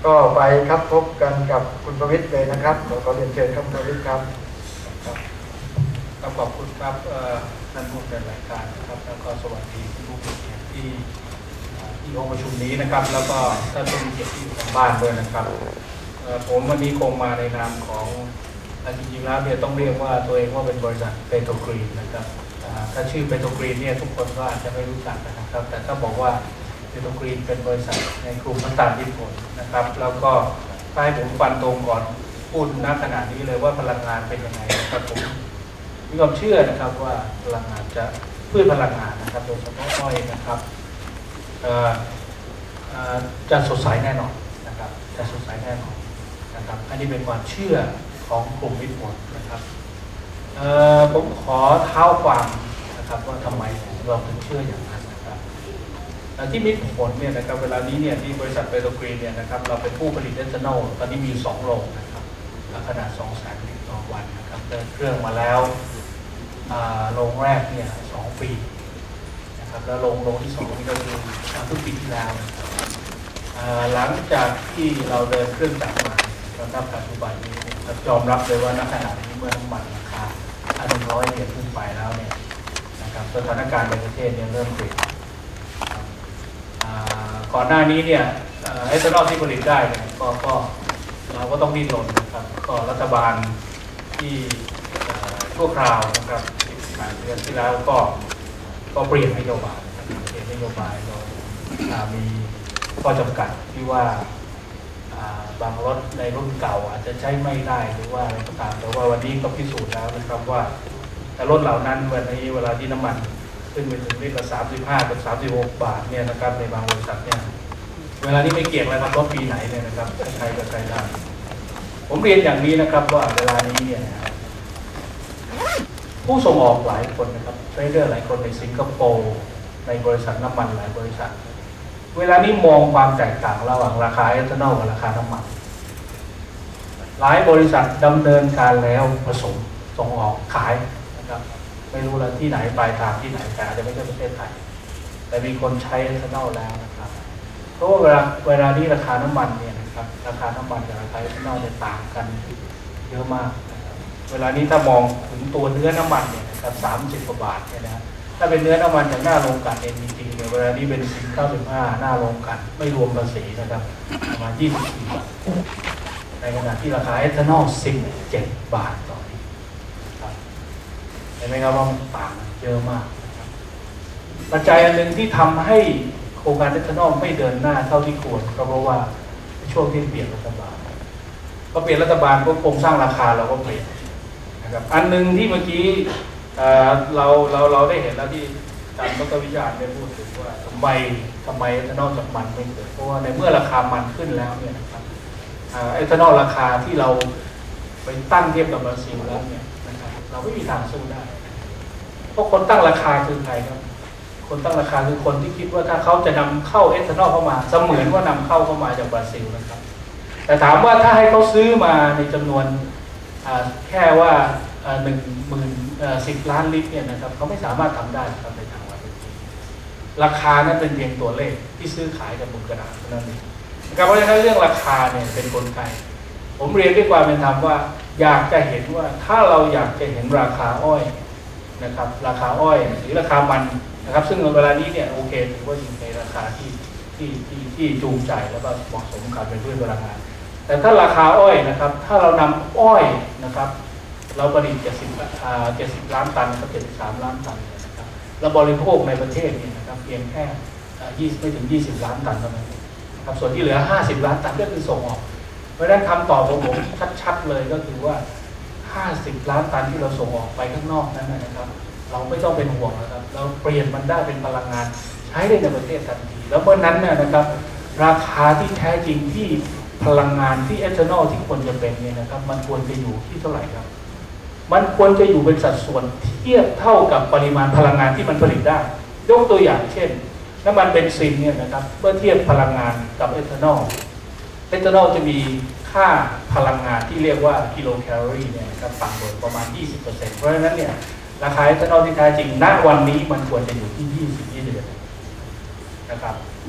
ก็ไปครับพบกันกับคุณประวิตรเลยนะครับขอเรียนเชิญครับประวิตรครับขอบคุณครับท่านผู้ดำเนินรายการนะครับแล้วก็สวัสดีผู้มีเกียรติที่ห้องประชุมนี้นะครับแล้วก็ท่านผู้มีเกียรติที่อยู่ทางบ้านด้วยนะครับผมวันนี้คงมาในนามของจริงๆแล้วเนี่ยต้องเรียกว่าตัวเองว่าเป็นบริษัทเปโตรกรีนนะครับถ้าชื่อเปโตรกรีนเนี่ยทุกคนก็อาจจะไม่รู้จักนะครับแต่ถ้าบอกว่าเปโตรกรีนเป็นบริษัทในกลุ่มน้ำตาลญี่ปุ่นนะครับแล้วก็ถ้าให้ผมฟันตรงก่อนพูดณขณะนี้เลยว่าพลังงานเป็นยังไงนะครับผมมีความเชื่อนะครับว่าพลังงานจะพืชพลังงานนะครับโดยเฉพาะอ้อยนะครับจะสดใสแน่นอนนะครับจะสดใสแน่นอนนะครับอันนี้เป็นความเชื่อของกลุ่มมิตรผลนะครับผมขอเท้าความนะครับว่าทำไมเราถึงเชื่ออย่างนั้นนะครับที่มิตรผลเนี่ยนะครับเวลานี้เนี่ยที่บริษัทเปโตรกรีนเนี่ยนะครับเราเป็นผู้ผลิตเอทานอลตอนนี้มี2 โรงนะครับขนาด 200,000 ลิตรต่อวันนะครับเดินเครื่องมาแล้วโรงแรกเนี่ย2 ปีนะครับแล้วโรงที่2นี่ก็คือทุกปีที่แล้วนะครับหลังจากที่เราเดินเครื่องจักรมาจนปัจจุบันนี้ยอมรับเลยว่าณขณะนี้เมื่อน้ำมันราคา$100เนี่ยขึ้นไปแล้วเนี่ยนะครับสถานการณ์ในประเทศเนี่ยเริ่มเปลี่ยนก่อนหน้านี้เนี่ยเอทานอลที่ผลิตได้เนี่ยก็เราก็ต้องดิ้นรนนะครับก็รัฐบาลที่ชั่วคราวนะครับ8 เดือนที่แล้วก็เปลี่ยนนโยบายโดยมีข้อจำกัดที่ว่าบางรถในรุ่นเก่าอาจจะใช้ไม่ได้หรือว่าอะไรก็ตามแต่ว่าวันนี้ก็พิสูจน์แล้วนะครับว่าแต่รถเหล่านั้นเวลาที่น้ำมันขึ้นไปถึงลิตรละ35 กับ 36 บาทเนี่ยนะครับในบางบริษัทเนี่ยเวลานี้ไม่เกี่ยงอะไรกับรถปีไหนเนี่ยนะครับใครกับใครได้ผมเรียนอย่างนี้นะครับว่าเวลานี้เนี่ยผู้ส่งออกหลายคนนะครับเทรดเดอร์หลายคนในสิงคโปร์ในบริษัทน้ำมันหลายบริษัทเวลานี้มองความแตกต่างระหว่างราคาเอทานอลกับราคาน้ำมันหลายบริษัทดำเนินการแล้วผสมส่งออกขายนะครับไม่รู้ละที่ไหนปลายทางที่ไหนแต่อาจจะไม่ใช่ประเทศไทยแต่มีคนใช้เอทานอลแล้วนะครับเพราะว่าเวลานี้ราคาน้ำมันเนี่ยนะครับราคาน้ำมันกับราคาเอทานอลเนี่ยต่างกันเยอะมากเวลานี้ถ้ามองถึงตัวเนื้อน้ำมันเนี่ยนะครับ30 กว่าบาทเนี่ยนะถ้าเป็นเนื้อน้ำมันจากหน้าโรงกลั่น NPT เนี่ยเวลานี้เป็น95หน้าโรงกลั่นไม่รวมภาษีนะครับประมาณ24 บาทในขณะที่ราคาเอทานอล17 บาทต่อลิตรครับเห็นไหมครับว่ามันต่างเยอะมากปัจจัยอันหนึ่งที่ทำให้โครงการเอทานอลไม่เดินหน้าเท่าที่ควรก็เพราะว่าช่วงที่เปลี่ยนรัฐบาลก็เปลี่ยนรัฐบาลก็โครงสร้างราคาเราก็เปลี่ยนนะครับอันหนึ่งที่เมื่อกี้เราได้เห็นแล้วที่อาจารย์ดร.วิจารณ์ได้พูดถึงว่าทำไมเอทานอลจากมันไม่เกิดเพราะว่าในเมื่อราคามันขึ้นแล้วเนี่ยนะครับเอทานอลราคาที่เราไปตั้งเทียบกับบราซิลแล้วเนี่ยนะครับเราไม่มีทางสู้ได้เพราะคนตั้งราคาคือใครครับคนตั้งราคาคือคนที่คิดว่าถ้าเขาจะนำเข้าเอทานอลเข้ามาเสมือนว่านำเข้ามาจากบราซิลนะครับแต่ถามว่าถ้าให้เขาซื้อมาในจำนวนแค่ว่า10 ล้านลิตรเนี่ยนะครับเขาไม่สามารถทำได้ครับในทางวัตถุราคานั้นเป็นเพียงตัวเลขที่ซื้อขายกับบนกระดาษเท่านั้นเองนะครับเพราะฉะนั้นเรื่องราคาเนี่ยเป็นกลไกผมเรียนด้วยความเป็นธรรมว่าอยากจะเห็นว่าถ้าเราอยากจะเห็นราคาอ้อยนะครับราคาอ้อยหรือราคามันนะครับซึ่งเวลานี้เนี่ยโอเคถือว่าอยู่ในราคาที่จูงใจแล้วก็เหมาะสมกับเป็นพืชพลังงานแต่ถ้าราคาอ้อยนะครับถ้าเรานำอ้อยนะครับเราผลิต70 ล้านตันกับ73 ล้านตันนะครับเราบริโภคในประเทศเนี่ยนะครับเพียงแค่ไม่ถึง20 ล้านตันเท่านั้นครับส่วนที่เหลือ50 ล้านตันก็คือส่งออกเพราะฉะนั้นคำตอบของผมชัดๆเลยก็คือว่า50 ล้านตันที่เราส่งออกไปข้างนอกนั้นนะครับเราไม่ต้องเป็นห่วงนะครับเราเปลี่ยนมันได้เป็นพลังงานใช้ได้ในประเทศทันทีแล้วเมื่อนั้นเนี่ยนะครับราคาที่แท้จริงที่พลังงานที่เอทานอลที่ควรจะเป็นเนี่ยนะครับมันควรจะอยู่ที่เท่าไหร่ครับมันควรจะอยู่เป็นสัดส่วนเทียบเท่ากับปริมาณพลังงานที่มันผลิตได้ยกตัวอย่างเช่นน้ำมันเบนซินเนี่ยนะครับเมื่อเทียบพลังงานกับเอทานอลจะมีค่าพลังงานที่เรียกว่ากิโลแคลอรี่เนี่ยนะครับต่ำกว่าประมาณ 20% เพราะฉะนั้นเนี่ยราคาเอทานอลที่แท้จริงณวันนี้มันควรจะอยู่ที่20 นะครับถ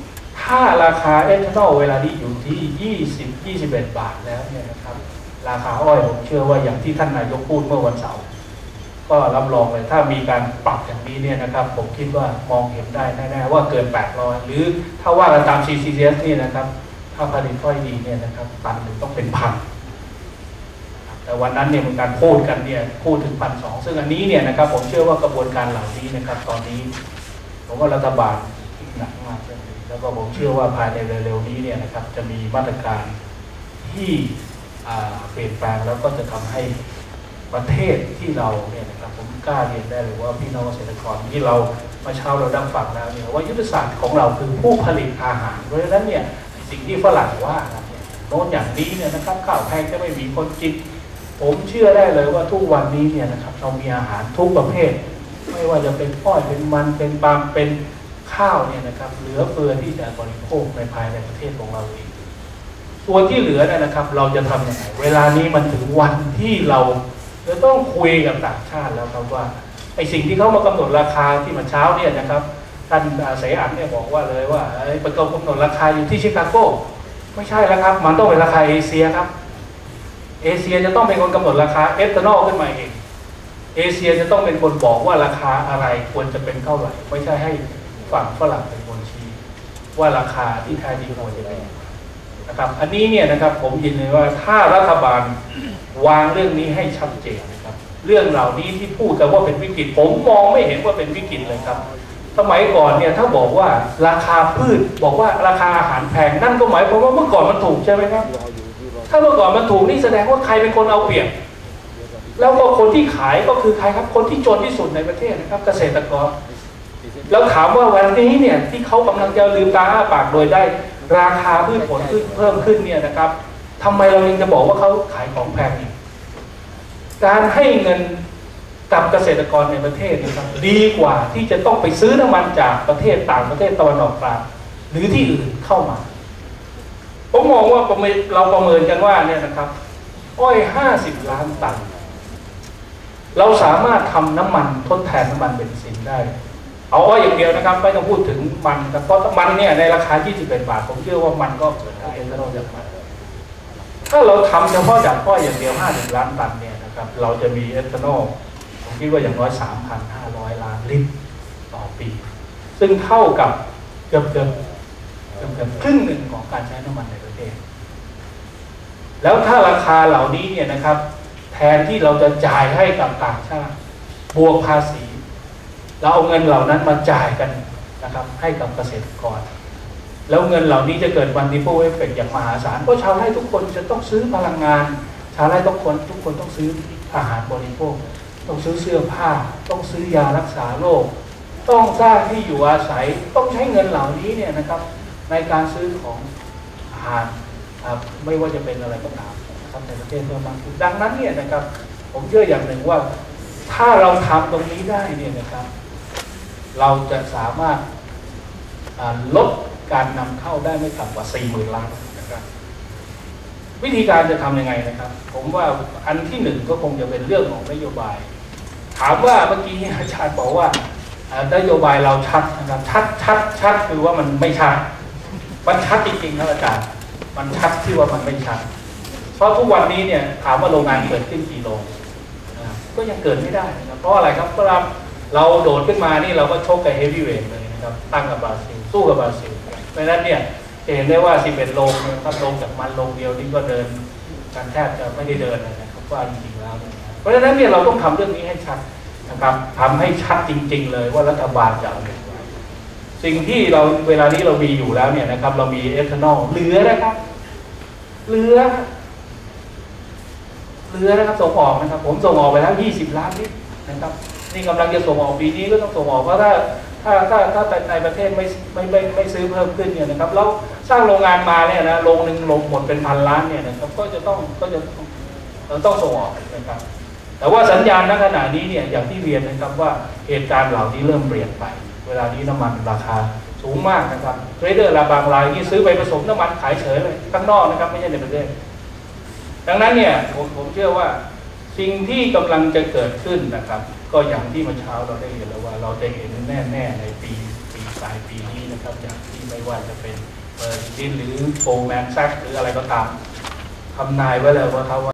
ถ้าราคาเอทานอลเวลานี้อยู่ที่20-21 บาทแล้วเนี่ยนะครับราคาอ้อยผมเชื่อว่าอย่างที่ท่านนายกพูดเมื่อวันเสาร์ก็รับรองเลยถ้ามีการปรับอย่างนี้เนี่ยนะครับผมคิดว่ามองเห็นได้แน่ๆว่าเกิน800หรือถ้าว่ากันตาม CCS นี่นะครับถ้าผลิตอ้อยดีเนี่ยนะครับตันหนึ่งต้องเป็นพันแต่วันนั้นเนี่ยมันการพูดกันเนี่ยพูดถึง1,200ซึ่งอันนี้เนี่ยนะครับผมเชื่อว่ากระบวนการเหล่านี้นะครับตอนนี้ผมว่ารัฐบาลหนักมากเลยแล้วก็ผมเชื่อว่าภายในเร็วๆนี้เนี่ยนะครับจะมีมาตรการที่เปลี่ยนแปลงแล้วก็จะทำให้ประเทศที่เราเนี่ยนะครับผมกล้าเรียนได้เลยว่าพี่น้องเกษตรกรที่เรามาเช้าเราได้ฟังแล้วเนี่ยว่ายุทธศาสตร์ของเราคือผู้ผลิตอาหารเพราะฉะนั้นเนี่ยสิ่งที่ฝรั่งว่าโน้นอย่างนี้เนี่ยนะครับข้าวแพงจะไม่มีคนกินผมเชื่อได้เลยว่าทุกวันนี้เนี่ยนะครับเรามีอาหารทุกประเภทไม่ว่าจะเป็นอ้อยเป็นมันเป็นปาล์มเป็นข้าวเนี่ยนะครับเหลือเฟือที่จะบริโภคในภายในประเทศของเราเองส่วนที่เหลือเนี่ยนะครับเราจะทำยังไงเวลานี้มันถึงวันที่เราจะต้องคุยกับต่างชาติแล้วครับว่าไอ้สิ่งที่เขามากำหนดราคาที่มาเช้าเนี่ยนะครับท่านเสอันเนี่ยบอกว่าเลยว่าประกอบกำหนดราคาอยู่ที่ชิคาโกไม่ใช่แล้วครับมันต้องเป็นราคาเอเชียครับเอเชียจะต้องเป็นคนกำหนดราคาเอทานอลขึ้นมาเองเอเชียจะต้องเป็นคนบอกว่าราคาอะไรควรจะเป็นเท่าไหร่ไม่ใช่ให้ฝั่งฝรั่งเป็นคนชี้ว่าราคาที่แท้จริงควรจะเป็นนะครับอันนี้เนี่ยนะครับผมยินเลยว่าถ้ารัฐบาลวางเรื่องนี้ให้ชัดเจนนะครับเรื่องเหล่านี้ที่พูดกันว่าเป็นวิกฤตผมมองไม่เห็นว่าเป็นวิกฤตเลยครับสมัยก่อนเนี่ยถ้าบอกว่าราคาพืชบอกว่าราคาอาหารแพงนั่นก็หมายความว่าเมื่อก่อนมันถูกใช่ไหมครับถ้าเมื่อก่อนมันถูกนี่แสดงว่าใครเป็นคนเอาเปรียบแล้วก็คนที่ขายก็คือใครครับคนที่จนที่สุดในประเทศนะครับเกษตรกรแล้วถามว่าวันนี้เนี่ยที่เขากำลังจะลืมตาอ้าปากโดยได้ราคาพืชผลเพิ่มขึ้นเนี่ยนะครับทำไมเรายังจะบอกว่าเขาขายของแพงอีกการให้เงินกับเกษตรกรในประเทศนะครับดีกว่าที่จะต้องไปซื้อน้ำมันจากประเทศต่างประเทศตะวันออกกลางหรือที่อื่นเข้ามาผมมองว่าเราประเมินกันว่าเนี่ยนะครับอ้อย50 ล้านตันเราสามารถทำน้ำมันทดแทนน้ำมันเบนซินได้เอาอ้อยอย่างเดียวนะครับไม่ต้องพูดถึงมันเพราะมันเนี่ยในราคา21 บาทผมเชื่อว่ามันก็เกิดได้เอทานอลจากมันถ้าเราทำเฉพาะจากอ้อยอย่างเดียว50 ล้านตันเนี่ยนะครับเราจะมีเอทานอลผมคิดว่าอย่างน้อย 3,500 ล้านลิตรต่อปีซึ่งเท่ากับเกือบครึ่งหนึ่งของการใช้น้ำมันในประเทศแล้วถ้าราคาเหล่านี้เนี่ยนะครับแทนที่เราจะจ่ายให้กับต่างชาติบวกภาษีเราเอาเงินเหล่านั้นมาจ่ายกันนะครับให้กับเกษตรกรแล้วเงินเหล่านี้จะเกิดวันดิโพเอฟเฟกต์อย่างมหาศาลเพราะชาวไร่ทุกคนจะต้องซื้อพลังงานชาวไร่ทุกคนต้องซื้ออาหารบริโภคต้องซื้อเสื้อผ้าต้องซื้อยารักษาโรคต้องสร้างที่อยู่อาศัยต้องใช้เงินเหล่านี้เนี่ยนะครับในการซื้อของอาหารไม่ว่าจะเป็นอะไรก็ตามนะครับในประเทศเพิ่มมากขึ้นดังนั้นเนี่ยนะครับผมเชื่ออย่างหนึ่งว่าถ้าเราทำตรงนี้ได้เนี่ยนะครับเราจะสามารถลดการนำเข้าได้ไม่ต่ำกว่า 40,000 ล้านนะครับวิธีการจะทำยังไงนะครับผมว่าอันที่หนึ่งก็คงจะเป็นเรื่องของนโยบายถามว่าเมื่อกี้อาจารย์บอกว่านโยบายเราชัดนะครับชัดคือว่ามันไม่ชัดมันชัดจริงๆครับอาจารย์มันชัดที่ว่ามันไม่ชัดเพราะทุกวันนี้เนี่ยถามว่าโรงงานเกิดขึ้นกี่โรงก็ยังเกิดไม่ได้นะครับเพราะอะไรครับเพราะเราโดดขึ้นมานี่เราก็ชกกับเฮฟวี่เวทเลยนะครับตั้งกับบราซิลสู้กับบราซิลเพราะฉะนั้นเนี่ยจะเห็นได้ว่า11 โรงนะครับโรงจากมันโรงเดียวนี่ก็เดินการแทบจะไม่ได้เดินเลยนะครับว่าจริงๆแล้วเพราะฉะนั้นเนี่ยเราต้องทำเรื่องนี้ให้ชัดนะครับทำให้ชัดจริงๆเลยว่ารัฐบาลจะเอาอย่างไรสิ่งที่เราเวลานี้เรามีอยู่แล้วเนี่ยนะครับเรามีเอทานอลเหลือนะครับเหลือนะครับส่งออกนะครับผมส่งออกไปแล้ว20 ล้านลิตรนะครับนี่กำลังจะส่งออกปีนี้ก็ต้องส่งออกเพราะถ้าในประเทศไม่ซื้อเพิ่มขึ้นเนี่ยนะครับแล้วสร้างโรงงานมาเนี่ยนะโรงหนึ่งหมดเป็น1,000 ล้านเนี่ยนะครับก็จะต้องส่งออกนะครับแต่ว่าสัญญาณณขณะนี้เนี่ยอย่างที่เรียนนะครับว่าเหตุการณ์เหล่านี้เริ่มเปลี่ยนไปเวลานี้น้ำมันราคาสูงมากนะครับเทรดเดอร์บางรายที่ซื้อไปผสมน้ำมันขายเฉยเลยข้างนอกนะครับไม่ใช่ในประเทศดังนั้นเนี่ยผมเชื่อว่าสิ่งที่กำลังจะเกิดขึ้นนะครับก็อย่างที่เมื่อเช้าเราได้เห็นแล้วว่าเราจะเห็นแน่ๆในปีปลายปีนี้นะครับอย่างที่ไม่ว่าจะเป็นดินหรือโฟร์แมนแซกหรืออะไรก็ตามทำนายไว้เลยว่าเขา